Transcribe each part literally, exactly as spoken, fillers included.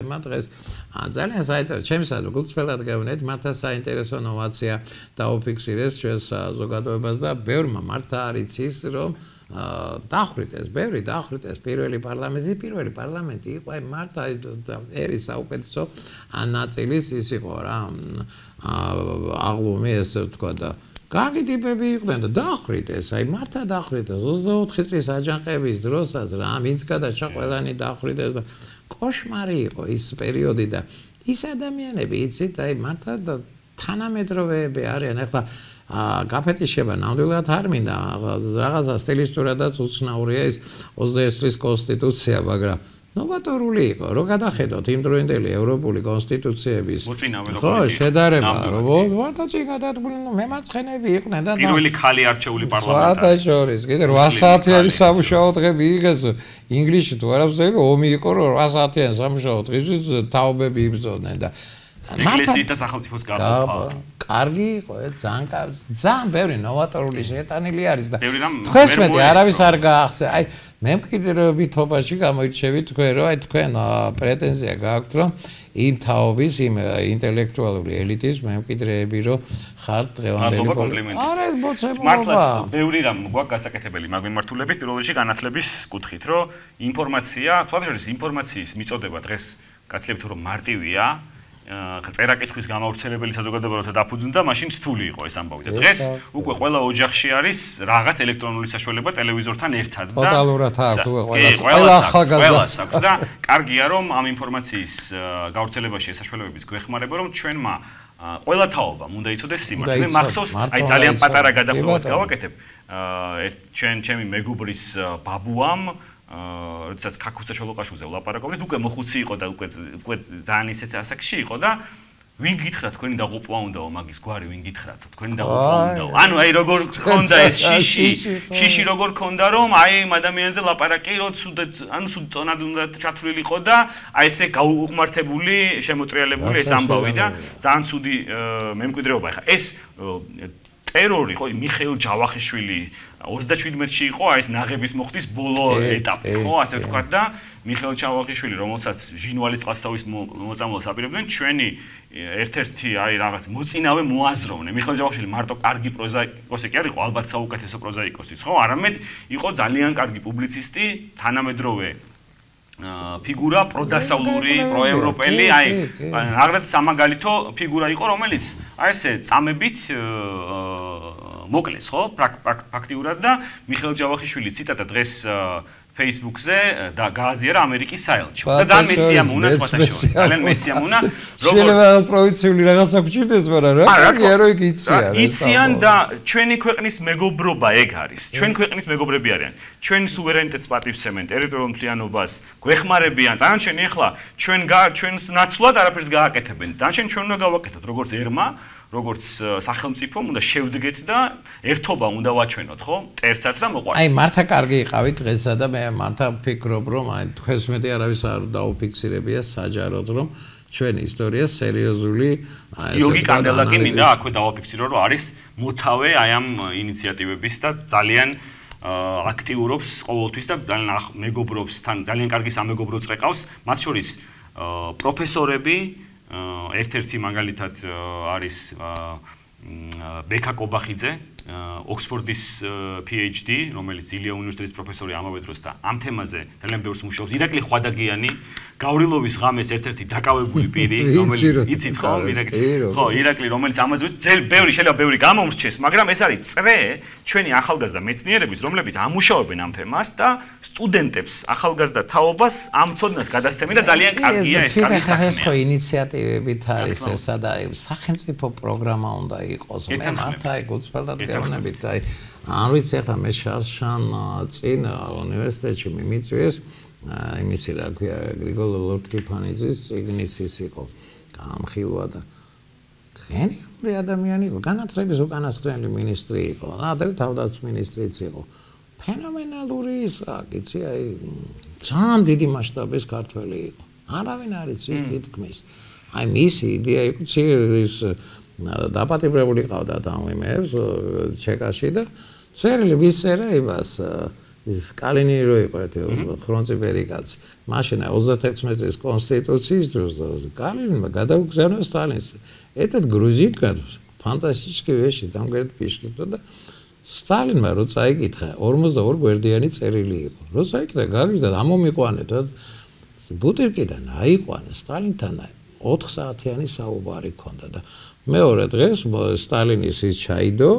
თემა დღეს. ძალიან საინტერესო, ჩემსაც გულწრფელად გეუბნეთ, მართლა საინტერესო ნოვაცია დაუფიქსირეს ჩვენს საზოგადოებას და ბევრმა მართლა არ იცის, რომ დახვრიტეს, ბევრი დახვრიტეს პირველი პარლამენტი, პირველი პარლამენტი იყო აი მართლა ერის საუკეთესო ნაწილის ის იყო რა აღლუმი ესე ვთქვა და კარგი ტიპები იყვნენ და დახვრიტეს, აი მართლა დახვრიტეს ოცდაოთხი წლის აჯანყების დროსაც რა ვინც გადაჭა ყველანი დახვრიტეს და კოშმარი იყო ის პერიოდი და ის ადამიანები იცით აი მართლა თანამედროვეები არიან ახლა გაფეთიშება ნამდვილად არ მინდა რაღაცა სტილისტურადაც უცნაურია ის ოცდაერთი წლის კონსტიტუცია მაგრამ ნოვატორული იყო რომ გადახედოთ იმ დროინდელი ევროპული კონსტიტუციების ხო შედარება რომ ვარდა წიგადებული ნუ მემარცხენეები იყვნენ და პირველი ხალი არჩეული პარლამენტარი საათაშორის კიდე რვა საათიანი სამუშაო დღები იღეს ინგლისში თუ არ ვსწრები ომი იყო რომ რვა საათიანი სამუშაო დღისთვის თაობები იბრძოდნენ და ეკლესიის და სახელმწიფოს გაყოფა. კარგი იყო, ძალიან ძალიან ბევრი ნოვატორული შეტანილი არის და თქვენს მეტი არავის არ გაახსენე. აი მემკვიდრეობითობაში გამოირჩევით თქვენ, რომ აი თქვენ პრეტენზია გააქვთ, რომ იმ თაობის, იმ ინტელექტუალური ელიტის მემკვიდრეები რომ ხართ დღევანდელი პოლიტიკა. არა, მოცემულობა. მართლაც ბევრი რამ გვაქვს გასაკეთებელი მაგ მიმართულებით, პირველ რიგში განათლების კუთხით, რომ ინფორმაცია, თვალსაჩინო ინფორმაციის მიწოდება დღეს გაცილებით რომ მარტივია. წერა-კითხვის გამავრცელებელი საზოგადოება როცა დაფუძნდა, მაშინ რთული იყო ეს ამბავი. და დღეს უკვე ყველა ოჯახში არის რაღაც ელექტრონული საშუალება ტელევიზორთან ერთად და ტოტალურად აქვს უკვე ყველას. ყველა ახალგაზრდას აქვს და კარგია რომ ამ ინფორმაციის გავრცელებაში ეს საშუალებებიც გვეხმარება რომ ჩვენმა ყველა თაობამ უნდა იცოდეს სიმართლე. მახსოვს, აი ძალიან პატარა გადახვევას გავაკეთებ. ჩვენ ჩემი მეგობრის ბაბუამ როდესაც ქაქუცა ჩოლოყაშვილზე ვლაპარაკობდით, უკვე მოხუცი იყო და უკვე უკვე ძალიან ისეთ ასაკში იყო და ვინ გითხრა თქვენი დაღუპვა უნდაო მაგის გვარი ვინ გითხრათო თქვენი დაღუპვა უნდაო. ანუ აი როგორ ქონდა ეს შიში, შიში როგორ ქონდა რომ აი ამ ადამიანზე ლაპარაკი რო ცუდად, ანუ სულ წონად უნდა ჩათვლილიყო და აი ესე გაუღმართებული, შემოტრიალებული ეს ამბავი და ძალიან ცუდი მემკვიდრეობა. ეხა ეს ტერორი ხო მიხეილ ჯავახიშვილი ოცდაჩვიდმეტში იყო აი ეს ნაღების მოხდის ბოლო ეტაპი ხო ასე ვთქვათ და მიხეილ ჯავახიშვილი რომელსაც ჟინვალის წყალსაცავის მოწამვლას აპირებდნენ ჩვენი ერთ-ერთი აი რაღაც მოწინავე მოაზროვნე მიხეილ ჯავახიშვილი მარტო კარგი პროზაიკოსი კი არ იყო ალბათ საუკეთესო პროზაიკოსიც ხო არამედ იყო ძალიან კარგი პუბლიცისტი თანამედროვე ფიგურა პროდასავლური პროევროპელი აი აღრად სამაგალითო ფიგურა იყო რომელიც აი ესე წამებით მოკლეს ხო ფაქტიურად და მიხეილ ჯავახიშვილი ციტატა დღეს Facebook-ზე და გააზიარა ამერიკის საელჩო. და ძალიან მესიამუნა სხვათაშორის. ძალიან მესიამუნა როგორ შეიძლება პროვინციული რაღაცა გჭირდეს, მაგრამ რა კარგია რომ იქ იციან. იციან და ჩვენი ქვეყნის მეგობრობა ეგ არის. ჩვენ ქვეყნის მეგობრები არიან. ჩვენ სუვერენიტეტს პატივსცემენ, ტერიტორიულ მთლიანობას გვეხმარებიან. დანარჩენი ახლა ჩვენ ჩვენს ნაცვლად არაფერს გააკეთებენ. დანარჩენი ჩვენ უნდა გავაკეთოთ როგორც ერმა როგორც სახელმწიფო უნდა შევდგეთ და ერთობა უნდა ვაჩვენოთ, ხო? ტერსაც და მოყვარს. აი, მართლა კარგი იყავით დღესა და მე მართლა ვფიქრობ, რომ აი თქვენს მეტი არავის არ დაუფიქსირებია საჯაროდ, რომ ჩვენი ისტორია სერიოზული აი გიორგი კანდელაკი მინდა აქვე დავაფიქსირო, რომ არის მოთავე აი ამ ინიციატივების და ძალიან აქტიურობს ყოველთვის და ძალიან მეგობრობს თან ძალიან კარგი სამეგობრო წრეყავს, მათ შორის პროფესორები ერთ-ერთი მაგალითად არის ბექა კობახიძე, ოქსფორდის PhD, რომელიც ილია უნივერსიტეტის პროფესორი ამავე დროს და ამ თემაზე ძალიან ბევრს მუშაობს. ირაკლი ხვადაგიანი, გავრილოვის ღამეს ერთ-ერთი დაკავებული პირი, რომელიც იცით ხო, ირაკლი. ხო, ირაკლი, რომელიც ამაზე ძელ ბევრი შეიძლება ბევრი გამომრჩეს, მაგრამ ეს არის წრე ჩვენი ახალგაზრდა მეცნიერების, რომლებიც ამუშავებენ ამ თემას და სტუდენტებს, ახალგაზრდა თაობას ამ ცოდნას გადასცემენ და ძალიან კარგია ეს კარგი საქმე. ეს ხო ინიციატივებით არის ესა და სახელმწიფო პროგრამა უნდა იყოს. მე მართლა ეგ უცბად გეუბნებით, აი არ ვიცი ახლა მე შარშან წინ უნივერსიტეტში მიმიწვიეს იმისი რა ქვია გრიგოლ ლორთქიფანიძის წიგნის ის იყო გამხილვა და გენიალური ადამიანი იყო, განათლების უკანასკნელი მინისტრი იყო, ადრე თავდაცვის იყო. ფენომენალური ის რა გიცი, აი ძალიან დიდი მასშტაბის ქართველი იყო. არავინ არ იცის თითქმის. აი მისი იდეა იყო ის დაპატიმრებული ყავდა ამ იმებს ჩეკაში და წერილი ვისერა იმას ის კალინი რო იყო ერთი ხრონწიფერი კაცი. მაშინ ოცდაათექვსმეტ წლის კონსტიტუციის დროს კალინმა გადაუგზავნა სტალინს. Этот грузин как фантастические вещи там говорит пишет да სტალინმა რო წაიკითხა ორმოცდაორი გვერდიანი წერილი იყო. რო წაიკითხა გავიდა ამომიყვანე და ბუტირკიდან აიყვანა სტალინთან ოთხ საათიანი საუბარი ჰქონდა და მეორე დღეს სტალინის ის ჩაიდო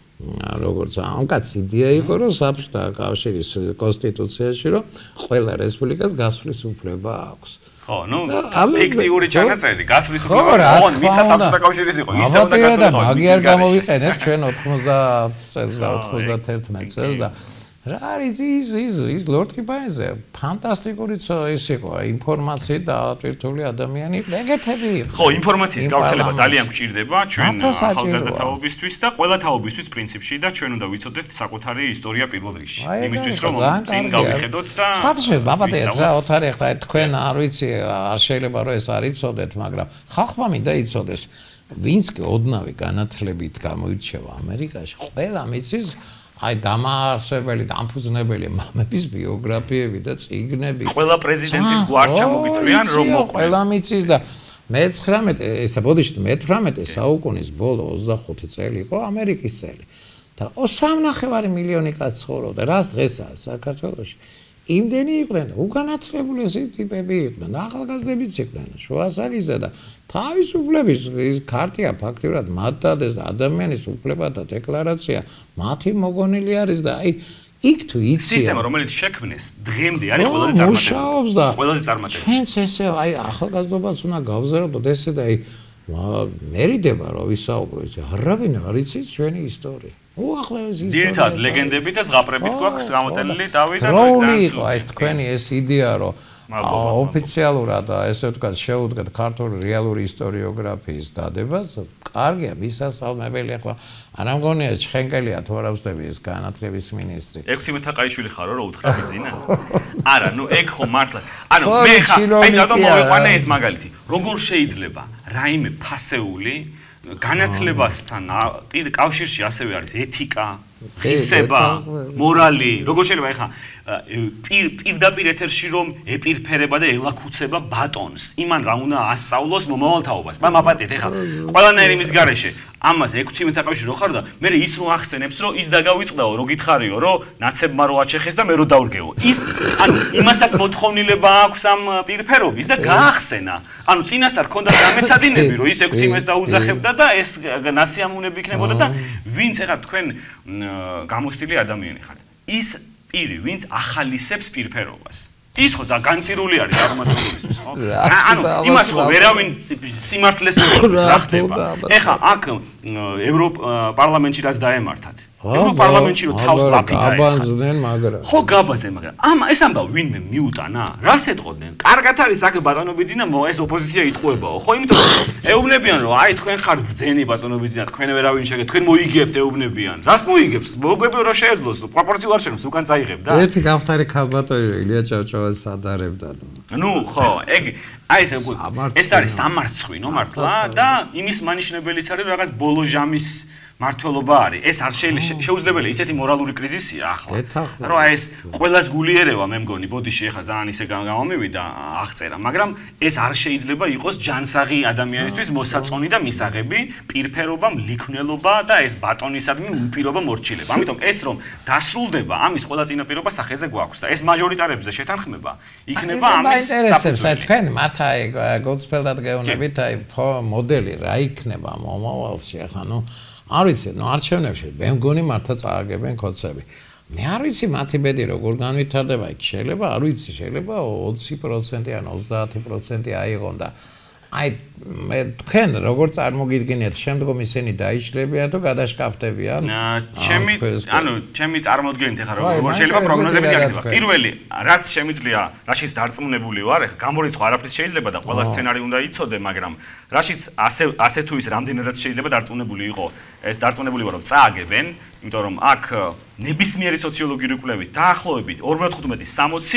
როგორც ამ კაცი იდეა იყო რომ საბჭოთა კავშირის კონსტიტუციაში რომ ყველა რესპუბლიკას გასვლის უფლება აქვს. ხო, ნუ ფიქტიური ჩანაწერი, გასვლის უფლება ოღონდ ვიცა საბჭოთა კავშირის იყო, ისე უნდა გასულიყო. მაგიერ გამოვიყენეთ ჩვენ ოთხმოცდაათ წელს და ოთხმოცდათერთმეტ წელს და რა არის ის ის ის ლორდ კიპანიზე ფანტასტიკური ის იყო ინფორმაცია და ატვირთული ადამიანი ეგეთები იყო. ხო, ინფორმაციის გავრცელება ძალიან გვჭირდება ჩვენ ახალგაზრდა თაობისთვის და ყველა თაობისთვის პრინციპში და ჩვენ უნდა ვიცოდეთ საკუთარი ისტორია პირველ რიგში. იმისთვის რომ წინ გავიხედოთ და ხათშე ბაბადეთ რა ოთარი ხა თქვენ არ ვიცი არ შეიძლება რომ ეს არ იცოდეთ, მაგრამ ხალხმა მინდა იცოდეს ვინც კი ოდნავი განათლებით გამოირჩევა ამერიკაში, ყველა მიცის აი დამაარსებელი, დამფუძნებელი მამების ბიოგრაფიები და წიგნები. ყველა პრეზიდენტის გვარს ჩამოგიწვიან რომ მოყვე. ყველა მიცის და მეცხრამეტე, ესა ბოდიშით მეთვრამეტე საუკუნის ბოლო ოცდახუთი წელი იყო ამერიკის წელი. და სამნახევარი მილიონი კაცი ცხოვრობდა. რას დღესაა საქართველოში? იმდენი იყვნენ, უგანათლებული ტიპები იყვნენ, ახალგაზრდებიც იყვნენ, შუა საგიზა და თავისუფლების ქარტია ფაქტურად მათ დადეს ადამიანის უფლებათა დეკლარაცია მათი მოგონილი არის და აი იქ თუ იცი სისტემა რომელიც შექმნეს დღემდე არის ყველაზე წარმატებული. ყველაზე წარმატებული. ჩვენც ესე აი ახალგაზრდობას უნდა გავზარდოთ ესე და აი მერიდება რომ ვისაუბროთ, არავინ არ იცის ჩვენი ისტორია. უახლოეს ისტორია. ძირითადად ლეგენდები და ზღაპრებით გვაქვს გამოტენილი დავით და დროული იყო აი თქვენი ეს იდეა რომ ოფიციალურად ესე ვთქვათ შეუდგათ ქართული რეალური ისტორიოგრაფიის დადებას. კარგია, მისასალმებელი ახლა არ ამგონია ჩხენკელია თუ არ ვწდები ეს განათლების მინისტრი. ექვთიმე თაყაიშვილი ხარო რა უთხრა ბიზინა? არა, ნუ ეგ ხო მართლა. ანუ მე ხა აი ზატო მოვიყვანე ეს მაგალითი. როგორ შეიძლება რაიმე ფასეული განათლებასთან კავშირში ასევე არის ეთიკა, ღირსება, მორალი. როგორ შეიძლება ეხა პირდაპირ ეთერში რომ ეპირფერება და ელაქუცება ბატონს. იმან რა უნდა ასწავლოს მომავალთაობას. მაგრამ აპატიეთ ეხა ყველანაირი მის გარეშე ამას ექვთიმე თაყაიშვილი რო ხარ და მე ის რო ახსენებს რომ ის დაგავიწყდაო რო გითხარიო რომ ნაცებმა რო აჩეხეს და მე რო დავრგეო. ის ანუ იმასაც მოთხოვნილება აქვს ამ პირფერობის და გაახსენა. ანუ წინასწარ ქონდა დამეცადინები რომ ის ექვთიმეს დაუძახებდა და ეს ნასიამუნები იქნებოდა და ვინც ეხა თქვენ გამოსტილი ადამიანი ხართ. ის პირი, ვინც ახალისებს პირფერობას. ის ხო განწირული არის არომატიკურისთვის, ხო? ანუ იმას ხო ვერავინ სიმართლეს ეუბნება, რა ხდება? ეხა აქ ევროპარლამენტში რაც დაემართათ. ევროპარლამენტში რო თავს ლაპიდა ეს. გაბანზდნენ, მაგრამ. ხო, გაბანზდნენ, მაგრამ ამ ეს ამბავ ვინმე მიუტანა? რას ეტყოდნენ? კარგად არის აქ ბატონობიძინა, ეს ოპოზიცია იტყუებაო, ხო? იმიტომ რომ ეუბნებიან რომ აი თქვენ ხართ ბრძენი ბატონობიძინა, თქვენ ვერავინ შეგეთ, თქვენ მოიგებთ ეუბნებიან. რას მოიგებს? მოგები რა შეეძლოს, პროპორციულ არ შეնում, უკან წაიღებ და. ერთი გავხდარი ქალბატონი ილია ჭავჭავაძე სადარებდა. ნუ ხო, ეგ აი ეს ეს არის სამარცხვინო მართლა და იმის მანიშნებელიც არის რაღაც ბოლო ჟამის მართლობა არის. ეს არ შეუძლებელია, ისეთი მორალური კრიზისია ახლა. რომ აი ეს ყველას გული ერევა, მე მგონი, ბოდიში ახლა ძალიან ისე გამომივიდა აღწერა, მაგრამ ეს არ შეიძლება იყოს ჯანსაღი ადამიანისთვის მოსაწონი და მისაღები, პირფერობა, ლიქვნელობა და ეს ბატონისადმი უპირობა მორჩილება. ამიტომ ეს რომ დასრულდება, ამის ყველა წინაპირობა სახეზე გვაქვს და ეს მაჟორიტარებზე შეთანხმება იქნება ამის საფუძველი. თქვენ მართა გოლდსფელდად გეუბნებით, აი მოდელი რა იქნება მომავალში ახლა, ნუ არ ვიცი, ნუ არჩევნებში მე მგონი მართლა წააგებენ კოცები. მე არ ვიცი მათი ბედი როგორ განვითარდება, იქ შეიძლება, არ ვიცი, შეიძლება ოცი პროცენტი ან ოცდაათი პროცენტი აიღონ და აი მე თქვენ როგორ წარმოგიდგენიათ შემდგომ ისინი დაიშლებიან თუ გადაშკაფდებიან? ჩემი ანუ ჩემი წარმოდგენით ეხლა როგორ შეიძლება პროგნოზები გაკეთება. პირველი რაც შემიძლია, რაშიც დარწმუნებული ვარ, ეხლა გამორიცხვა არაფრის შეიძლება და ყველა სცენარი უნდა იცოდე, მაგრამ რაშიც ასე ასე თუ ის რამდენადაც შეიძლება დარწმუნებული იყო, ეს დარწმუნებული ვარ რომ წააგებენ, იმიტომ რომ აქ ნებისმიერი სოციოლოგიური კვლევით დაახლოებით ორმოცდათხუთმეტი სამოცი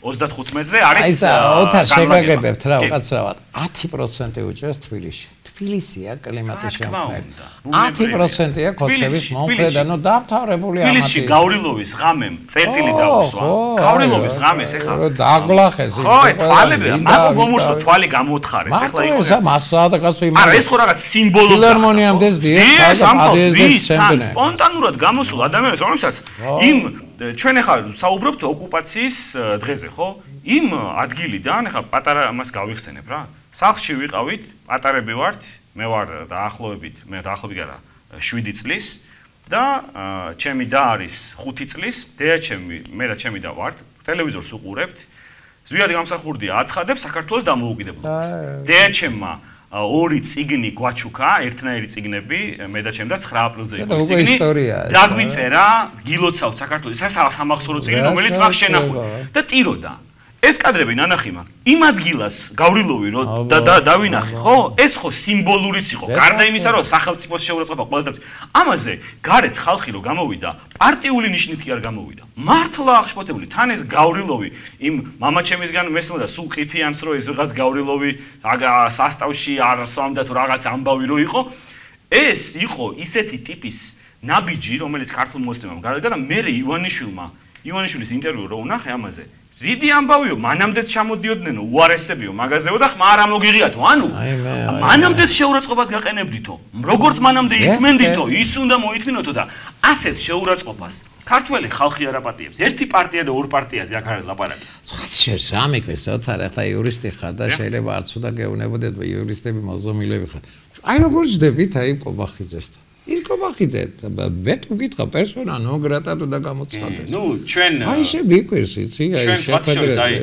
ოცდახუთმეტზე არის აი სა ოთარ შეგაგებებთ რა უკაცრავად ათი პროცენტი უჭერს თბილისში თბილისია კლიმატის შემქმნელი ათი პროცენტია ქოცევის მომხრედ ანუ დამთავრებული ამათი თბილისში გავრილოვის ღამემ წერტილი დაუსვა გავრილოვის ღამეს ეხლა დაგლახეს ხო თვალები მაგ მომურსო თვალი გამოთხარეს ეხლა იყო ეს მასადაკაცო იმ არა ეს ხო რაღაც სიმბოლო ფილარმონიამდე ზდიეს ადიეს სპონტანურად გამოსულ ადამიანებს რომელსაც იმ ჩვენ ეხლა საუბრობთ ოკუპაციის დღეზე ხო იმ ადგილიდან ეხლა პატარა ამას გავიხსენებ რა სახლში ვიყავით პატარები ვართ მე ვარ დაახლოებით მე დაახლოებით არა შვიდი წლის და ჩემი და არის ხუთი წლის დედა ჩემი მე და ჩემი და ვართ ტელევიზორს უყურებთ ზვიადი გამსახურდია აცხადებს საქართველოს დამოუკიდებლობას დედა ჩემმა ორი წიგნი გვაჩუქა ერთნაირი წიგნები მე და ჩემ და ცხრა აპრილზე იყო წიგნი დაგვიწერა გილოცავთ საქართველოს ეს სამახსოვრო წიგნი რომელიც მაგ შენახული და ტიროდა ეს კადრები ნანახი მაქვს იმ ადგილას გავრილოვი რომ და დავინახე ხო ეს ხო სიმბოლურიც იყო გარდა იმისა რომ სახელმწიფოს შეურაცხყოფა ყველაზე ამაზე გარეთ ხალხი რომ გამოვიდა პარტიული ნიშნით კი არ გამოვიდა მართლა აღშფოთებული თან ეს გავრილოვი იმ მამაჩემისგან მესმოდა სულ ყიფიანს რომ ეს რაღაც გავრილოვი სასტავში არ სვამდა თუ რაღაც ამბავი რო იყო ეს იყო ისეთი ტიპის ნაბიჯი რომელიც ქართულ მოსლიმამ გარდა და მე ივანიშვილმა ივანიშვილის ინტერვიუ რო ვნახე ამაზე რიდი ამბავიო მანამდეც ჩამოდიოდნენ უარესებიო მაგაზეო და ხმა არ ამოგიღიათო ანუ მანამდეც შეურაცხყოფას გაყენებდითო როგორც მანამდე ითმენდითო ის უნდა მოითმინოთო და ასეთ შეურაცხყოფას ქართველი ხალხი არ აპატიებს ერთი პარტია და ორ პარტიაზე აქ არის ლაპარაკი სხვა შეს ამიკვეს ოთარ ახლა იურისტი ხარ და შეიძლება არც უნდა გეუნებოდეთ იურისტები მოზომილები ხარ აი როგორ ჯდებით აი კობახიძესთან ის კობახიძე მე თუ გითხრა პერსონა ნონ გრატა თუ და გამოცხადეს ნუ ჩვენ აი შეგიკვეს იცი აი შეფადრე აი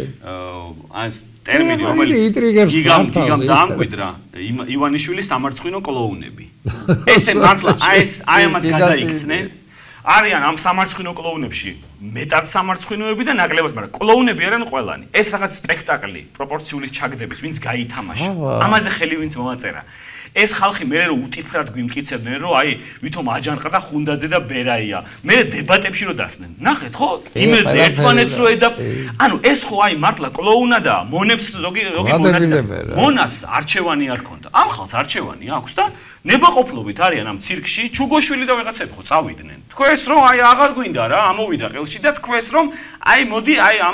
ან ტერმინი რომელიც გიგამ გიგამ დაამკვიდრა ივანიშვილის სამარცხვინო კლოუნები ესე მართლა აი ეს აი ამათ გადაიქცნენ არიან ამ სამარცხვინო კლოუნებში მეტად სამარცხვინოები და ნაკლებად მაგრამ კლოუნები არიან ყველანი ეს რაღაც სპექტაკლი პროპორციული ჩაგდების ვინც გაითამაშა ამაზე ხელი ვინც მოაწერა ეს ხალხი მე რო უტიფრად გვიმყიცებდნენ რომ აი ვითომ აჯანყდა და ხუნდაძე და ბერაია მე დებატებში რო დასდნენ ნახეთ ხო იმედზე ერთმანეთს რო ედა ანუ ეს ხო აი მართლა კლოუნა და მონებს ზოგი ზოგი მონას მონას არჩევანი არ ქონდა ამ ხალხს არჩევანი აქვს და ნებაყოფლობით არიან ამ ცირკში ჩუგოშვილი და ვიღაცები ხო წავიდნენ თქვენს რომ აი აღარ გვინდა რა ამოვიდა ყელში და თქვენს რომ აი მოდი აი ამ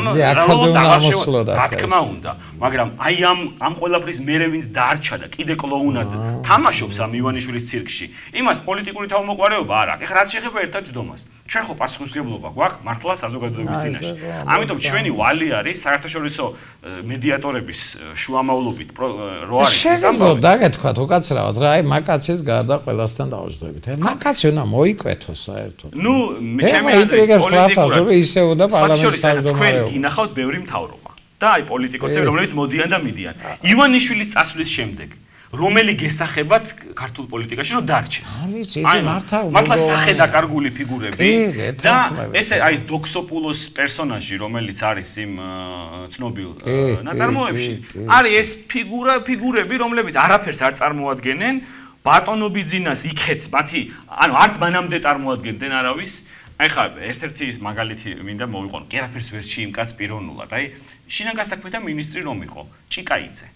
რა თქმა უნდა მაგრამ აი ამ ამ ყველაფრის მერე ვინც დაარჩა და კიდე კლოუნად თამაშობს ამ ივანიშვილის ცირკში იმას პოლიტიკური თავმოყარეობა არ აქვს ეხლა რაც შეეხება ერთად ჯდომას ჩვენ ხო პასუხისმგებლობა გვაქვს მართლა საზოგადოების წინაშე ამიტომ ჩვენი ვალი არის საერთაშორისო მედიატორების შუამავლობით რო არის შესაძლოა დაგეთქვათ უკაცრავად რა აი მაკაცის გარდა ყველასთან დავუჯდებით მაკაცი უნდა მოიკვეთოს საერთოდ ნუ ჩემი აზრით პოლიტიკურად ისე უნდა პარლამენტის თავმჯდომარეობა თქვენ გინახავთ ბევრი მთავრობა და აი პოლიტიკოსები რომლებიც მოდიან და მიდიან ივანიშვილის წასვლის შემდეგ რომელი გესახებათ ქართულ პოლიტიკაში რომ დარჩეს. აი მართლა სახედაკარგული ფიგურები და ესე აი დოქსოპულოს პერსონაჟი რომელიც არის იმ ცნობილ ნაწარმოებში არის ეს ფიგურა ფიგურები რომლებიც არაფერს არ წარმოადგენენ ბატონობიძინას იქეთ მათი ანუ არც მანამდე წარმოადგენდნენ არავის აი ხა ერთ-ერთი ის მაგალითი მინდა მოვიყვანო კერაფერს ვერჩი იმ კაც პიროვნულად აი შინაგანსაქმეთა მინისტრი რომ იყო ჭიკაიძე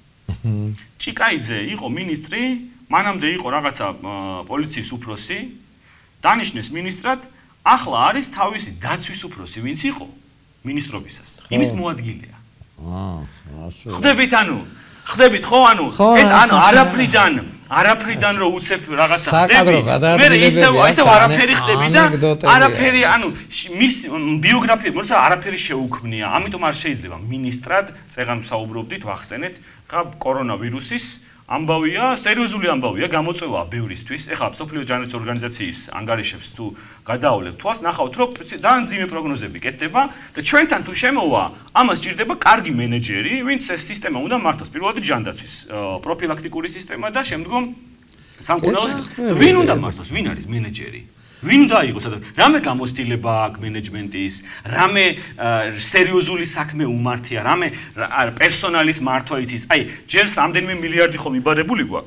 ჭიკაიძე იყო მინისტრი, მანამდე იყო რაღაცა პოლიციის უფროსი, დანიშნეს მინისტრად, ახლა არის თავისი დაცვის უფროსი, ვინც იყო მინისტრობისას. იმის მოადგილეა. აა, ასე. ხდებით ანუ, ხდებით ხო, ანუ ეს ანუ არაფრიდან, არაფრიდან რო უცებ რაღაცა ხდები. მე ისე ისე არაფერი ხდები და არაფერი ანუ მის ბიოგრაფია მოიცა არაფერი შეუქმნია. ამიტომ არ შეიძლება მინისტრად წეგან საუბრობდით, ვახსენეთ ხა კორონავირუსის ამბავია, სერიოზული ამბავია, გამოწვევაა ბევრისთვის. ეხლა მსოფლიო ჯანმრთელობის ორგანიზაციის ანგარიშებს თუ გადაავლებ თვალს, ნახავთ, რომ ძალიან ძიმე პროგნოზები კეთდება და ჩვენთან თუ შემოვა, ამას სჭირდება კარგი მენეჯერი, ვინც ეს სისტემა უნდა მართოს. პირველად ჯანდაცვის პროფილაქტიკური სისტემა და შემდგომ სამკურნალო სისტემა. ვინ უნდა მართოს? ვინ არის მენეჯერი? ვინ უნდა იყოს? რამე გამოცდილება აქვს მენეჯმენტის, რამე სერიოზული საქმე უმართია, რამე პერსონალის მართვა იცის. აი, ჯერ რამდენიმე მილიარდი ხომ იბარებული გვაქვს.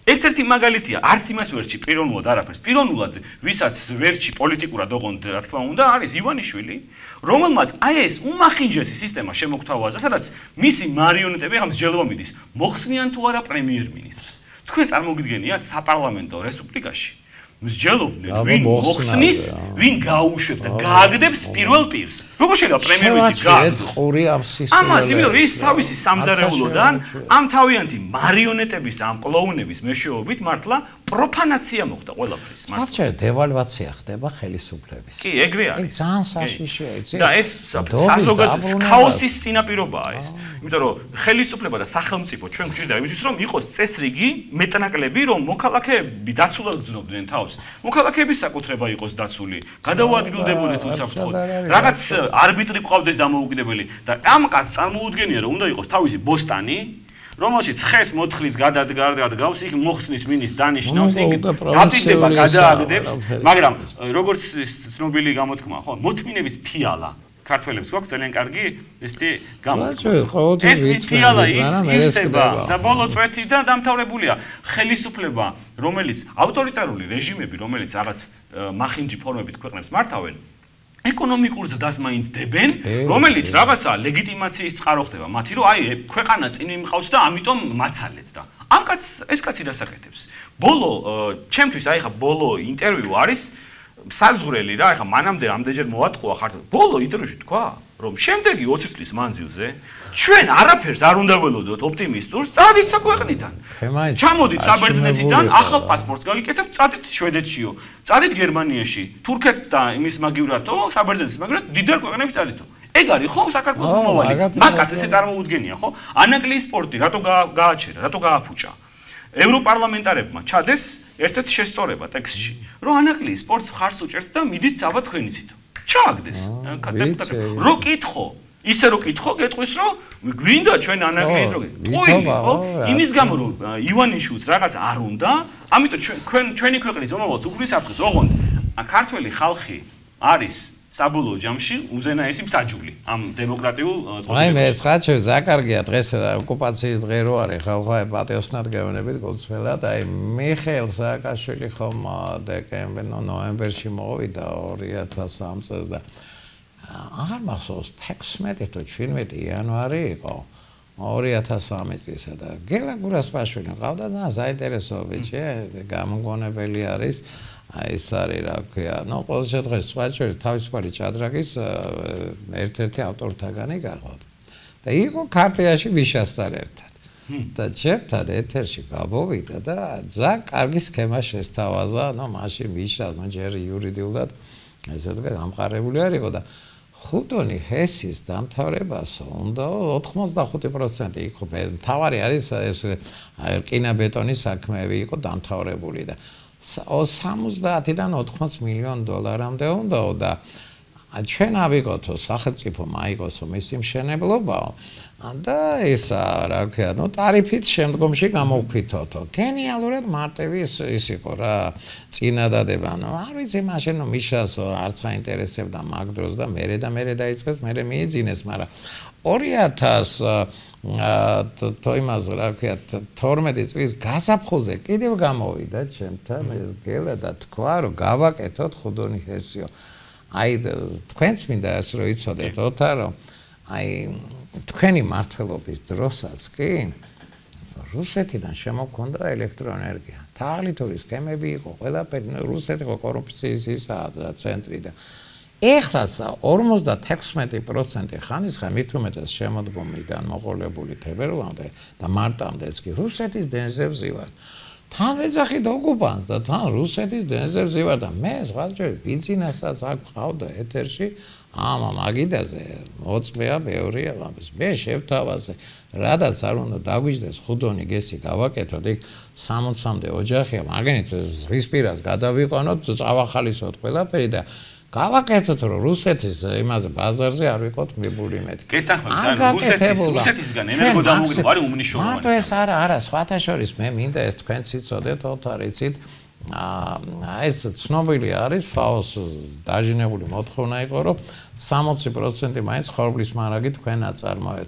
ერთ-ერთი მაგალითია, არც იმას ვერჩი პიროვნულად არაფერს. პიროვნულად, ვისაც ვერჩი პოლიტიკურად ოღონდ, რა თქმა უნდა, არის ივანიშვილი, რომელმაც აი ეს უმახინჯესი სისტემა შემოგთავაზა, სადაც მისი მარიონეტები, ახლა მსჯელობა მიდის, მოხსნიან თუ არა პრემიერ-მინისტრს. თქვენ წარმოგიდგენიათ საპარლამენტო რესპუბლიკაში მსჯელობდნენ, ვინ მოხსნის, ვინ გაუშვებს და გააგდებს პირველ პირს. როგორ შეიძლება პრემიერ-მინისტრი გააგდოს? ყური ამ სისტემას. ამას, იმიტომ რომ ის თავისი სამზარეულოდან ამ თავიანთი მარიონეტების და ამ კლოუნების მეშვეობით მართლა პროფანაცია მოხდა ყველაფრის. მართლა დევალვაცია ხდება ხელისუფლების. კი, ეგრე არის. ძალიან საშიშია, იცი? და ეს საზოგადოების ქაოსის წინაპირობაა ეს. იმიტომ რომ ხელისუფლება და სახელმწიფო ჩვენ გვჭირდა იმისთვის რომ იყოს წესრიგი, მეტნაკლები, რომ მოქალაქეები დაცულად გრძნობდნენ თავს. მოქალაქეების საკუთრება იყოს დაცული, გადაუადგილდებოდნენ უსაფრთხოდ. რაღაც არბიტრი ყავდეს დამოუკიდებელი და ამ კაცს წარმოუდგენია რომ უნდა იყოს თავისი ბოსტანი, რომელშიც ხეს მოთხრის გადადგავს, იქ მოხსნის მინის დანიშნავს, იქ დაპირდება, გადააგდებს, მაგრამ როგორც ცნობილი გამოთქმა, ხო, მოთმინების ფიალა ქართველებს გვაქვს ძალიან კარგი ესეთი გამოთქმა. ეს ფიალა ისება და ბოლო წვეთი და დამთავრებულია ხელისუფლება, რომელიც ავტორიტარული რეჟიმები, რომელიც რაღაც მახინჯი ფორმებით ქვეყნებს მართავენ, ეკონომიკურ ზრდას მაინც დებენ, რომელიც რაღაცა ლეგიტიმაციის წყარო ხდება მათი, რომ აი ქვეყანა წინ იმყავს და ამიტომ მაცალეთ და ამ კაცს ეს კაცი დასაკეთებს. ბოლო ჩემთვის აი ხა ბოლო ინტერვიუ არის საზღვრელი რა, ეხა მანამდე ამდენჯერ მოატყუა ხარტ. ბოლო ინტერვიუში თქვა, რომ შემდეგი ოცი წლის მანძილზე ჩვენ არაფერს არ უნდა ველოდოთ ოპტიმისტურს, წადით საქვეყნიდან. ჩამოდით საბერძნეთიდან, ახალ პასპორტს გაგიკეთებთ, წადით შვედეთშიო, წადით გერმანიაში, თურქეთ და იმის მაგივრათო, საბერძნეთის მაგივრათ, დიდარ ქვეყნებში წადითო. ეგ არის ხო საქართველოს მომავალი. მაგაც ესე წარმოუდგენია, ხო? ანაკლიის სპორტი რატო გააჩერა, რატო გააფუჭა? ევროპარლამენტარებმა ჩადეს ერთ-ერთი შესწორება ტექსტში, რომ ანაკლიის სპორტს ხარს უჭერთ და მიდით აბა თქვენიცით. ჩააგდეს. რო კითხო, ისე რო კითხო, გეტყვის რომ გვინდა ჩვენ ანაკლიის რო გეტყვი, ხო? იმის გამო რომ ივანიშვილს რაღაც არ უნდა, ამიტომ ჩვენ ჩვენი ქვეყნის მომავალს უგვლისაფრთხეს, ოღონდ ქართველი ხალხი არის საბოლოო ჯამში უზენაესი მსაჯული ამ დემოკრატიულ წყობილებას. აი მე ხაჩო ზაკარგია დღეს ოკუპაციის დღე რო არის ხალხა პატიოსნად გეუბნებით გულწრფელად აი მიხეილ სააკაშვილი ხომ დეკემბერ ნოემბერში მოვიდა ორი ათას სამ წელს და აღარ მახსოვს თექვსმეტი თუ შვიდმეტი იანვარი იყო ორი ათას სამი წლისა და გელა გურასპაშვილი ყავდა და საინტერესო ბიჭი გამოგონებელი არის აი ეს არის რა ქვია, ნუ ყოველ შემთხვევაში სხვაჩვერის თავისუფალი ჭადრაკის ერთ-ერთი ავტორთაგანი გახავდა. და იყო ქართიაში მიშასთან ერთად. და ჩემთან ეთერში გამოვიდა და ძალიან კარგი სქემა შესთავაზა, ნუ მაშინ მიშა, ნუ ჯერ იურიდიულად ესე თქვა გამყარებული არ იყო და ხუტონი ჰესის დამთავრებასო უნდა ოთხმოცდახუთი პროცენტი იყო. მთავარი არის ეს რკინა-ბეტონის საქმეები იყო დამთავრებული და სამოცდაათიდან ოთხმოც მილიონ დოლარამდე უნდა და ჩვენ ავიღოთო სახელმწიფო მაიღოსო მისი მშენებლობაო და ესა რა ქვია ნუ ტარიფით შემდგომში გამოვქვითოთო გენიალურად მარტივი ის იყო რა წინადადება ნუ არ ვიცი მაშინ ნუ მიშას არც აინტერესებდა მაგ დროს და მერე და მერე დაიწყეს მერე მიიძინეს მაგრამ ორი ათას то იმას რა ქვია თორმეტი წლის გასაფხულზე კიდევ გამოვიდა ჩემთან ეს გელა და თქვა რომ გავაკეთოთ ხუდონი ჰესიო აი თქვენც მინდა ეს რომ იცოდეთ ოთარ რომ აი თქვენი მართლობის დროსაც კი რუსეთიდან შემოქონდა ელექტროენერგია თაღლითური სქემები იყო ყველაფერი რუსეთი ხო კორუფციის ისაა ცენტრი და ეხლაც ორმოცდათექვსმეტი პროცენტი ხანისხა მით უმეტეს შემოდგომიდან მოყოლებული თებერვლამდე და მარტამდეც კი რუსეთის დენზებზე ვარ თან ვეძახით ოკუპანტს და თან რუსეთის დენზებზე ვარ და მე ზღალჭერი ბიზნესაც აქ ყავდა ეთერში ამა მაგიდაზე მოწმეა მეორეა ამის მე შევთავაზე რადაც არ უნდა დაგვიჯდეს ხუდონი გესი გავაკეთოთ იქ სამოცამდე ოჯახია მაგენით ზღვისპირას გადავიყვანოთ წავახალისოთ ყველაფერი და გავაკეთოთ რომ რუსეთის იმაზე ბაზარზე არ ვიყოთ მიბული მეთქი. კეთახლა რუსეთის რუსეთისგან ენერგო დამოუკიდებლობა არის უმნიშვნელოვანესი. მარტო ეს არა არა სხვათა შორის მე მინდა ეს თქვენც იცოდეთ ოთარ იცით აა ეს ცნობილი არის ფაოს დაჟინებული მოთხოვნა იყო რომ სამოცი პროცენტი მაინც ხორბლის მარაგი თქვენ აწარმოეთ.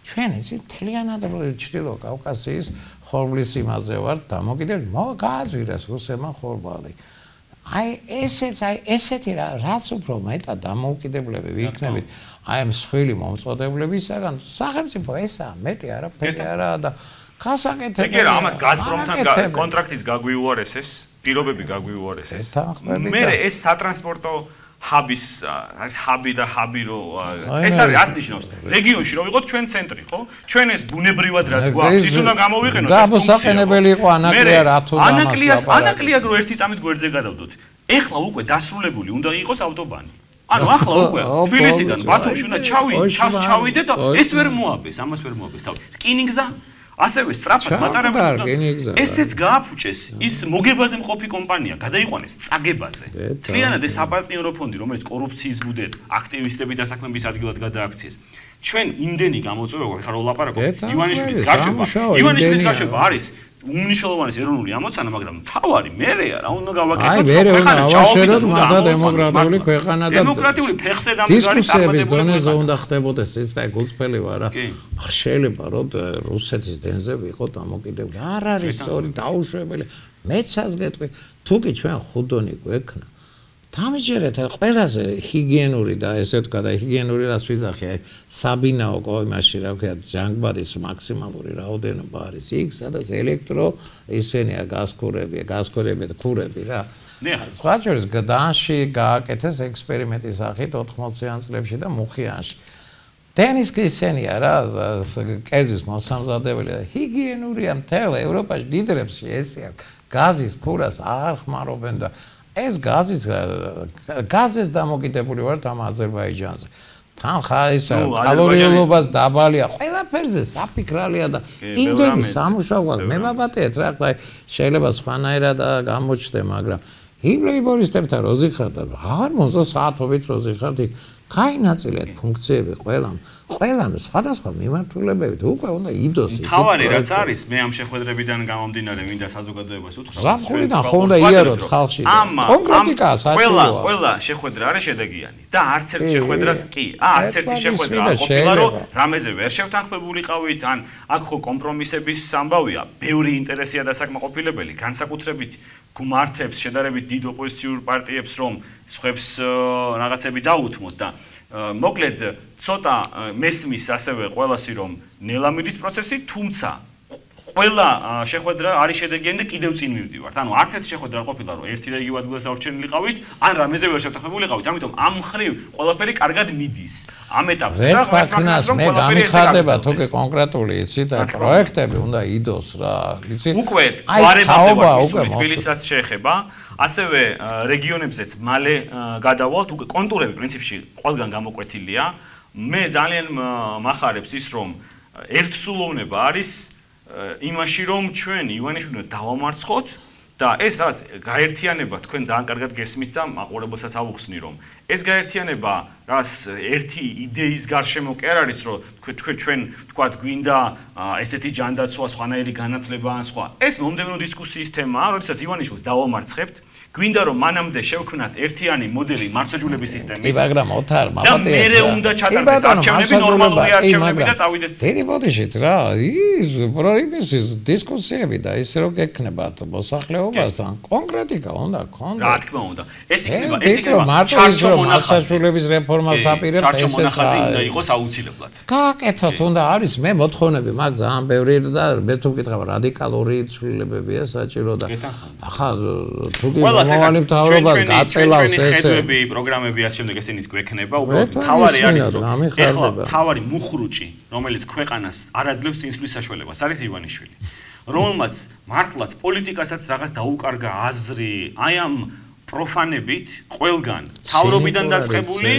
ჩვენ იცი თლიანად ჩრდილო კავკასიის ხორბლის იმაზე ვარ დამოკიდებული, მოგააზვირეს რუსებმა ხორბალი. აი ესეც აი ესეთი რა რაც უფრო მეტად დამოუკიდებლები ვიქნებით აი ამ მსხვილი მომწოდებლებისაგან სახელმწიფო ესაა მეტი არაფერი არაა და გასაკეთებელი ეგ რა ამათ გაზპრომთან კონტრაქტის გაგვიუარესეს პირობები გაგვიუარესეს მე ეს სატრანსპორტო ჰაბის ეს ჰაბი და ჰაბი რო ეს არის ას ნიშნავს რეგიონში რო ვიყოთ ჩვენ ცენტრი ხო ჩვენ ეს ბუნებრივად რაც გვაქვს ის უნდა გამოვიყენოთ ეს გაბოსაყენებელი იყო ანაკლია რა თუ ამას ანაკლიას ანაკლია რო ერთი წამით გვერდზე გადავდოთ ეხლა უკვე დასრულებული უნდა იყოს ავტობანი ანუ ახლა უკვე თბილისიდან ბათუმში უნდა ჩავიდე და ეს ვერ მოაბეს ამას ვერ მოაბეს თავი რკინიგზა ასევე სწრაფად მატარებლობა ესეც გააფუჭეს ის მოგებაზე მყოფი კომპანია გადაიყვანეს წაგებაზე თლიანად ეს საპარტნიორო ფონდი რომელიც კორუფციის ბუდე აქტივისტების დასაქმების ადგილად გადააქციეს ჩვენ იმდენი გამოწვევა ხარ ვლაპარაკობთ ივანიშვილის გაშვება ივანიშვილის გაშვება არის უმნიშვნელოვანეს ეროვნული ამოცანა მაგრამ თავარი მერეა რა უნდა გავაკეთოთ ქვეყანა ჩაოვიდოთ მაგრამ დემოკრატიული ქვეყანა და დემოკრატიული ფეხსედამი არის დისკუსიების დონეზე უნდა ხდებოდეს ის და გულწრფელი ვარ რა შეიძლება რომ რუსეთის დენზე ვიყოთ დამოკიდებული არ არის სწორი დაუშვებელი მეც ასგეთყვი თუ კი ჩვენ ხუდონი გვექნა დამიჯერეთ ყველაზე ჰიგიენური და ესე ვთქვა და ჰიგიენური რაც ვიძახი აი საბინაო იმაში რა ვქია ჯანგბადის მაქსიმალური რაოდენობა არის იქ სადაც ელექტრო ისენია გაზქურები გაზქურები და ქურები რა სხვა შორის გდანში გააკეთეს ექსპერიმენტის სახით ოთხმოციან წლებში და მუხიანში დენისკი ისენია რა კერძის მოსამზადებელი და ჰიგიენურია მთელ ევროპაში დიდრებში ესეა გაზის ქურას აღარ ხმარობენ და ეს გაზის გაზის დამოკიდებული ვართ ამ აზერბაიჯანზე. თან ხაისა კალორიულობას დაბალია, ყველაფერზე საფიქრალია და იმდენი სამუშაოა მე ვაბატეთ რა, ხა შეიძლება სხვანაირად გამოჩნდე, მაგრამ ჰიბლეიბორისტებთან როზი ხარ და აღარ მომწონს საათობით როზი ხარ ის გაინაწილეთ ფუნქციები ყველამ ყველამ სხვადასხვა მიმართულებებით უკვე უნდა იდოს ის თავარი რაც არის მე ამ შეხვედრებიდან გამომდინარე მინდა საზოგადოებას უთხრა ზაფხულიდან ხო უნდა იაროთ ხალხში კონკრეტიკა საჭიროა ყველა ყველა შეხვედრა არის შედეგიანი და არც ერთ შეხვედრას კი არც ერთი შეხვედრა არ ყოფილა რომ რამეზე ვერ შევთანხმებულიყავით ან აქ ხო კომპრომისების ამბავია ბევრი ინტერესია დასაკმაყოფილებელი განსაკუთრებით გუმართებს შედარებით დიდ ოპოზიციურ პარტიებს რომ სხვებს რაღაცები დაუთმოთ და მოკლედ ცოტა მესმის ასევე ყველასი რომ ნელა მიდის პროცესი თუმცა ყველა შეხვედრა არის შედეგიანი და კიდევ წინ მივდივართ ანუ არც ერთი შეხვედრა არ ყოფილა რომ ერთი რეგიო ადგილას დავრჩენილიყავით ან რამეზე ვერ შევთანხმებულიყავით ამიტომ ამ ხრივ ყველაფერი კარგად მიდის ამ ეტაპზე რა ვთქვათ მე გამიხარდება თუკი კონკრეტული იცი და პროექტები უნდა იდოს რა იცი უკვე გვარებამდე უკვე თბილისსაც შეეხება ასევე რეგიონებზეც მალე გადავალთ უკვე კონტურები პრინციპში ყველგან გამოკვეთილია მე ძალიან მახარებს ის რომ ერთსულოვნება არის იმაში რომ ჩვენ ივანიშვილმა დავამარცხოთ და ეს რაც გაერთიანება თქვენ ძალიან კარგად გესმით და მაყურებელსაც ავუხსნი რომ ეს გაერთიანება რაც ერთი იდეის გარშემო კი არ არის რომ თქვენ ჩვენ თქვათ გვინდა ესეთი ჯანდაცვა სხვანაირი განათლება ან სხვა ეს მომდევნო დისკუსიის თემაა როდესაც ივანიშვილს დავამარცხებთ გვინდა რომ მანამდე შევქმნათ ერთიანი მოდელი მარცხაჯულების სისტემის კი მაგრამ ოთარ მაბატე და მე უნდა ჩატარდეს არჩევნები ნორმალური არჩევნები და წავიდეთ დიდი ბოდიშით რა ის პროიმის დისკუსიები და ისე რომ გექნებათ მოსახლეობასთან კონკრეტიკა უნდა ქონდეს რა თქმა უნდა ეს იქნება ეს იქნება ჩარჩო მონახაზების რეფორმას აპირებთ ეს მონახაზი უნდა იყოს აუცილებლად გააკეთოთ უნდა არის მე მოთხოვნები მაგ ძალიან ბევრი და მე თუ ვკითხავ რადიკალური ცვლილებებია საჭირო და ახლა თუ მომავალი მთავრობას გაწელავს ესე ხედვები პროგრამები ასე შემდეგ ესენიც გვექნება უკვე თავარი არის რომ ეხლა თავარი მუხრუჭი რომელიც ქვეყანას არ აძლევს წინსვლის საშუალებას არის ივანიშვილი რომელმაც მართლაც პოლიტიკასაც რაღაც დაუკარგა აზრი აი ამ პროფანებით ყველგან თავრობიდან დაწყებული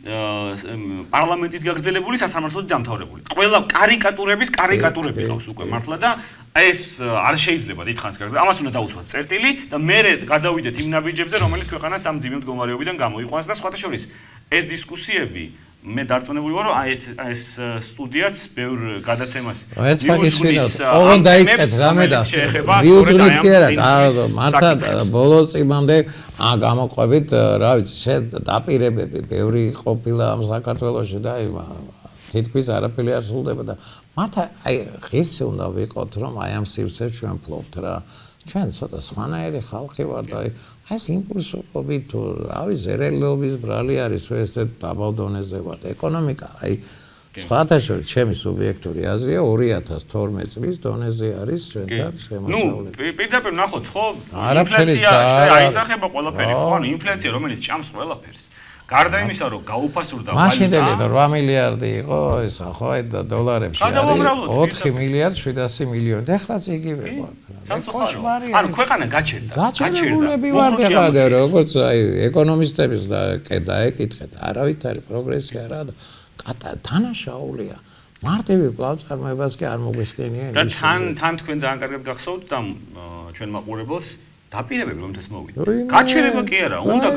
პარლამენტით გაგრძელებული სასამართლოთი დამთავრებული ყველა კარიკატურების კარიკატურები ყავს უკვე მართლა და ეს არ შეიძლება დიდხანს გაგრძელდეს ამას უნდა დაუსვათ წერტილი და მე გადავიდეთ იმ ნაბიჯებზე რომელიც ქვეყანას ამ ძიმე მდგომარეობიდან გამოიყვანს და სხვათა შორის ეს დისკუსიები მე დარწმუნებული ვარ რომ აი ეს ეს სტუდიაც ბევრ გადაცემას მიუძღვნის ოღონ დაიწყეთ რამე და მიუძღვნით კი არა მართლა ბოლო წიმამდე ა გამოყვებით რა ვიცი შე დაპირებები ბევრი ყოფილა ამ საქართველოში და თითქმის არაფერი არ სრულდება და მართა აი ღირსი უნდა ვიყოთ რომ აი ამ სივრცეს ჩვენ ფლობთ რა ჩვენ ცოტა სხვანაირი ხალხი ვართ და აი ეს იმპულსობით თუ რავი ზერელობის ბრალი არის ეს დაბალ დონეზე ვართ ეკონომიკა აი სხვათა შორის ჩემი სუბიექტური აზრია ორი ათას თორმეტ წლის დონეზე არის ჩვენთან შემოსავლები. ნუ პირდაპირ ნახოთ ხო ინფლაცია აისახება ყველაფერი ხო ანუ ინფლაცია რომელიც ჭამს ყველაფერს. გარდა იმისა რომ გაუფასურდა ვალუტა მაშინდელი რვა მილიარდი იყო ეს ხო აი დოლარებში არის ოთხი მილიარდი შვიდასი მილიონი ეხლაც იგივე კოშმარი ანუ ქვეყანა გაჩერდა გაჩერებულები ვარ და როგორც აი ეკონომისტების და დაეკითხეთ არავითარი პროგრესი არა და დანაშაულია მარტივი კვლავ-წარმოებას კი არ მოგვიხდენია და თან თან თქვენ ძალიან კარგად გახსოვთ და ჩვენ მაყურებელს დაპირებები რომთეს მოვიდა. გაჩერება კი არა, უნდა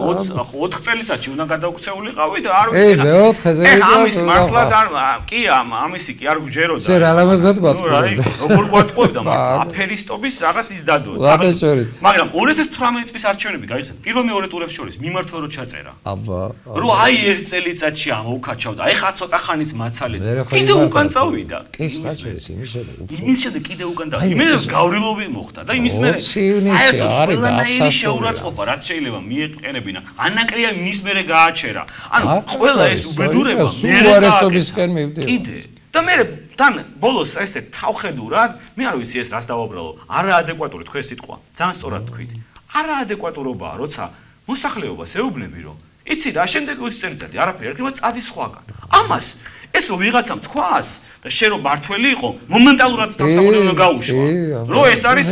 ოთხ წელიწადში უნდა გადაუქცეულიყავი და არ ვიცი. ე მეოთხეზე ვიდა. ამის მართლაც არ კი ამისი კი არ გჯეროდა. შე რა ლამაზად გვატყუებდა. როგორ გვატყუებდა მაგრამ აფერისტობის რაღაც ის დადო. მაგრამ ორი ათას თვრამეტი წლის არჩევნები გაიხსნა. პირველ მეორე ტურებს შორის მიმართვა რო ჩაწერა. აბა. რო აი ერთ წელიწადში ამოუქაჩავდა. აი ხა ცოტა ხანის მაცალეთ. კიდე უკან წავიდა. კი საჭირის იმის შემდეგ. იმის შემდეგ კიდე უკან და იმენს გავრილობი მოხდა და იმის მერე არის და შეურაცხყოფა რაც შეიძლება მიეყენებინა ანაკლია მის მერე გააჩერა ანუ ყველა ეს უბედურება სუვარესობისკენ მივდივარ კიდე და მე თან ბოლოს ესე თავხედურად მე არ ვიცი ეს რას დავაბრალო არაადეკვატური თქვენ სიტყვა ძალიან სწორად თქვით არაადეკვატურობაა როცა მოსახლეობას ეუბნები რომ იცი რა შემდეგ ის წელიწადი არაფერი ერთხელ წადი სხვაგან ამას ეს რომ ვიღაცამ თქვას და შე რომ მართველი იყო მომენტალურად დასაყრდენ უნდა გაუშვა რომ ეს არის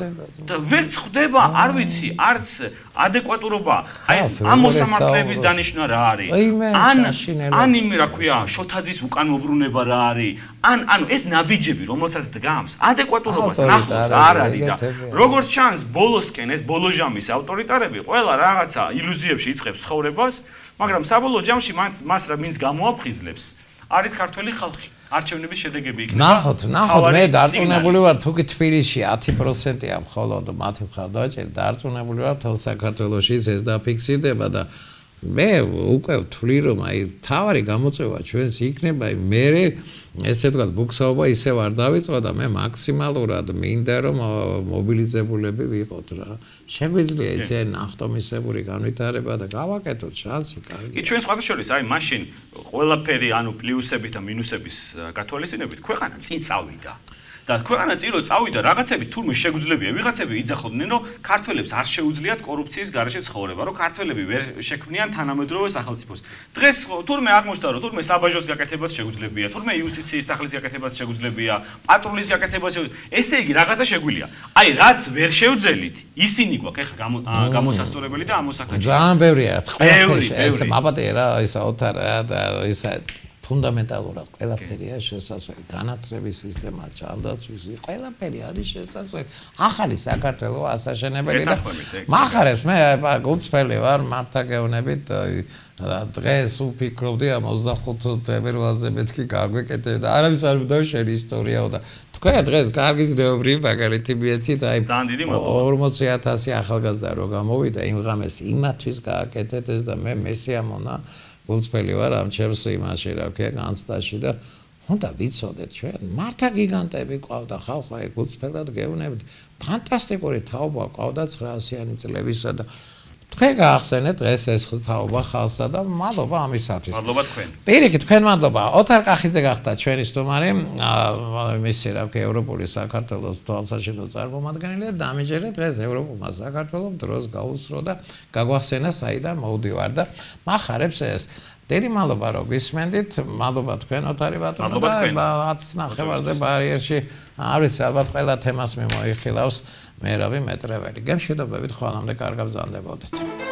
და ვერც ხდება არ ვიცი არც ადეკვატურობა აი ამ მოსამართლეების დანიშნა რა არის ან ან იმ რა ქვია შოთაძის უკანმობრუნება რა არის ან ანუ ეს ნაბიჯები რომელსაც დგამს ადეკვატურობას ნახოს არ არის და როგორც ჩანს ბოლოსკენ ეს ბოლოჟამის ავტორიტარები ყველა რაღაცა ილუზიებში იწყებს ცხოვრებას მაგრამ საბოლოო ჯამში მას რა მინს გამოაფხიზლებს არის ქართველი ხალხი არჩევნების შედეგები იქნება. ნახოთ, ნახოთ, მე დარწმუნებული ვარ, თუ კი თბილისში ათი პროცენტია მხოლოდ მათი მხარდაჭერა, დარწმუნებული ვარ, თელ საქართველოში ეს დაფიქსირდება და მე უკვე ვთვლი რომ აი თავარი გამოწვევა ჩვენს იქნება აი მე ესე ვთქვათ ბუქსაობა ისევ არ დავიწყო და მე მაქსიმალურად მინდა რომ მობილიზებულები ვიყოთ რა შეგვიძლია ესე ნახტომისებური განვითარება და გავაკეთოთ შანსი კარგი კი ჩვენ სხვათა შორის აი მაშინ ყველაფერი ანუ პლუსების და მინუსების გათვალისწინებით ქვეყანა წინ წავიდა და ქვეყანა წირო წავიდა რაღაცები თურმე შეგვიძლია ვიღაცები იძახოდნენ რომ ქართველებს არ შეუძლიათ კორუფციის გარეშე ცხოვრება რომ ქართველები ვერ შექმნიან თანამედროვე სახელმწიფოს დღეს თურმე აღმოჩნდა რომ თურმე საბაჟოს გაკეთებას შეუძლებია თურმე იუსტიციის სახლის გაკეთებას შეუძლებია პატრულის გაკეთებას ესე იგი რაღაცა შეგვიძლია აი რაც ვერ შევძელით ისინი გვაქვს ეხა გამოსასწორებელი და ამოსახაჭი ძალიან ბევრია ყველაფერი ეს მაპატია რა ისა ოთარ და ისა ფუნდამენტალურად ყველაფერია შესაძლებელი განათლების სისტემა ჯანდაცვის ყველაფერი არის შესაძლებელი ახალი საქართველო ასაშენებელი და მახარებს მე გულწრფელი ვარ მართა გეუბნებით დღეს უფიქრობდი ამ ოცდახუთ თებერვალზე მეთქი გაგვეკეთე და არავის არ უდავ შენი ისტორიაო და თქვენ დღეს კარგი ზნეობრივი მაგალითი მიეცით აი ორმოცი ათასი ახალგაზრდა რო გამოვიდა იმ ღამეს იმათვის გააკეთეთ ეს და მე მესიამონა გულწრფელი ვარ ამ ჩემს იმაში რა ქვია განცდაში და უნდა ვიცოდეთ ჩვენ მართა გიგანტები ყავდა ხალხი აი გულწრფელად გეუბნებით ფანტასტიკური თაობა ყავდა ცხრაასიანი წლებისა და თქვენ გაახსენეთ დღეს ეს თაობა ხალხსა და მადლობა ამისათვის მადლობა თქვენ პირიქით თქვენ მადლობა ოთარ კახიძე გახდა ჩვენი სტუმარი მისი რა ქვია ევროპული საქართველოს თვალსაჩინო წარმომადგენელი და დამიჯერეთ დღეს ევროპულმა საქართველოს დროს გაუსწრო და გაგვახსენა საიდან მოვდივარ და მახარებს ეს დიდი მადლობა რომ გისმენდით მადლობა თქვენ ოთარი ბატონო და ათს ნახევარზე ბარიერში არ ვიცი ალბათ ყველა თემას მიმოიხილავს მე რავი მეტრეველი გემშვიდობებით ხოლმე კარგად ბრძანდებოდეთ